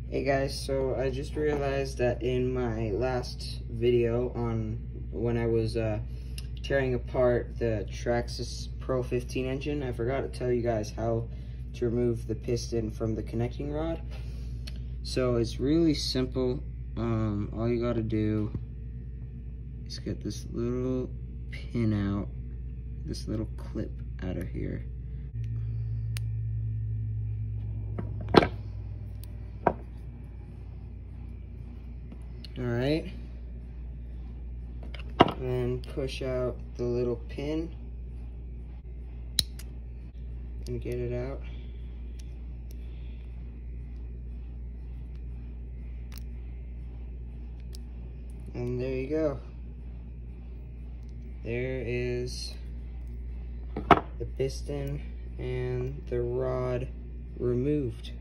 Hey guys, so I just realized that in my last video on when I was tearing apart the Traxxas Pro 15 engine, I forgot to tell you guys how to remove the piston from the connecting rod. So it's really simple. All you gotta do is get this little pin out, this little clip out of here. Alright, and push out the little pin and get it out. And there you go. There is the piston and the rod removed.